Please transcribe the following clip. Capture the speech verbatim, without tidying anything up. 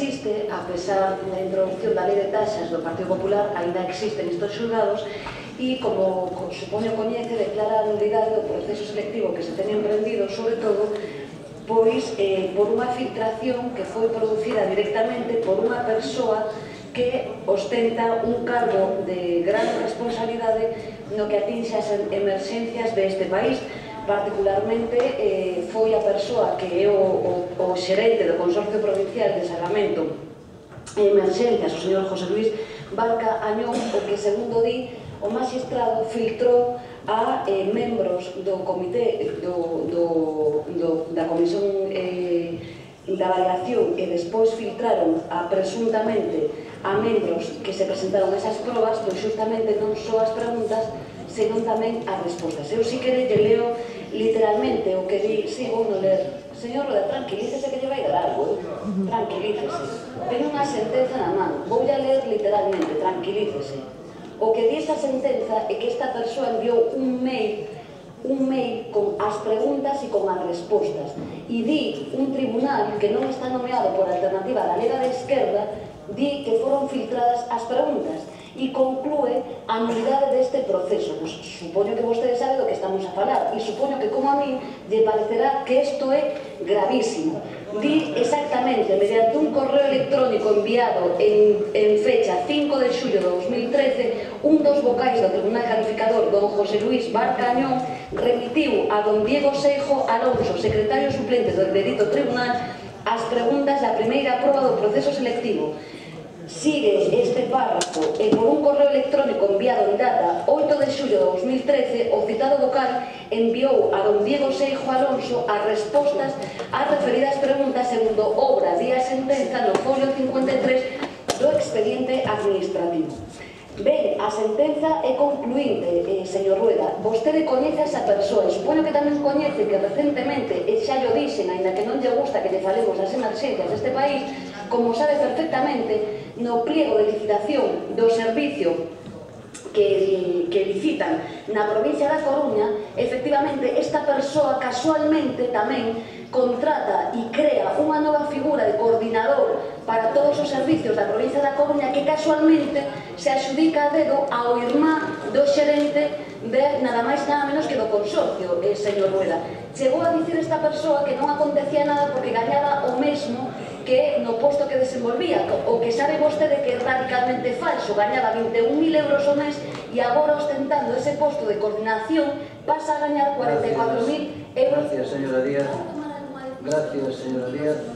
existe, a pesar da introducción da Lei de Taxas do Partido Popular, ainda existen estes xulgados e, como supoño coñece, declara a nulidade do proceso selectivo que se teña emprendido, sobre todo, pois eh, por unha filtración que foi producida directamente por unha persoa que ostenta un cargo de gran responsabilidade no que atinxe as emerxencias deste país. Particularmente eh, foi a persoa que é o, o, o xerente do Consorcio Provincial de Salvamento e Emerxencias, o señor José Luis Barca Añón, o que, segundo di, o magistrado filtrou a eh, membros do comité do, do, do, da Comisión eh, da Variación e despois filtraron a presuntamente a membros que se presentaron esas probas, pois justamente non só as preguntas, senón tamén as respostas. Eu, si quere, lle leo literalmente o que di, si, vou non ler. Señor Rueda, tranquilícese que lle vai dar algo, tranquilícese. Ten unha sentenza na man, vou lle ler literalmente, tranquilícese. O que di esa sentenza é que esta persoa enviou un mail un mail con as preguntas e con as respostas. E di un tribunal que non está nomeado por alternativa da Liga de Esquerda, di que foron filtradas as preguntas e conclúe a nulidade deste proceso. Pues, supoño que vostede sabe do que estamos a falar e supoño que, como a mí, lle parecerá que isto é gravísimo. Di exactamente, mediante un correo electrónico enviado en, en fecha cinco de xullo de dos mil trece, un dos vocais do Tribunal Calificador, don José Luis Barca Añón, remitiu a don Diego Seijo Alonso, secretario suplente do Benedito Tribunal, as preguntas da primeira proba do proceso selectivo. Sigue este párrafo e por un correo electrónico enviado en data oito de xullo de dos mil trece, o citado vocal enviou a don Diego Seijo Alonso as respostas ás referidas preguntas segundo obra di a sentenza no folio cincuenta e tres do expediente administrativo. Ben, a sentenza é concluinte, eh, señor Rueda. Vostede coñece a esa persoa e supoño que tamén coñece que recentemente, e xa llo dixen, ainda que non lle gusta que lle falemos das emerxencias deste país, como sabe perfectamente, no pliego de licitación do servicio que, que licitan na provincia da Coruña, efectivamente, esta persoa casualmente tamén contrata e crea unha nova figura de coordinador para todos os servicios da provincia da Coruña que casualmente se adxudica a dedo ao irmán do xerente de nada máis nada menos que do consorcio, eh, señor Rueda. Chegou a dicir esta persoa que non acontecía nada porque gañaba o mesmo que no posto que desenvolvía, o que sabe vostede que é radicalmente falso, gañaba vinte e un mil euros ao mes e agora, ostentando ese posto de coordinación, pasa a gañar cuarenta e catro mil euros. Gracias, señora Díaz. Gracias, señora Díaz.